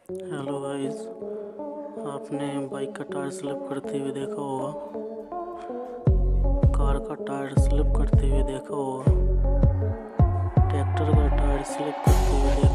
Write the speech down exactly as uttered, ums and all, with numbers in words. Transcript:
hello guys, आपने bike का tyre slip करते हुए देखा होगा, कार का टायर स्लिप करते हुए देखा होगा, ट्रैक्टर का टायर स्लिप करते हुए देखा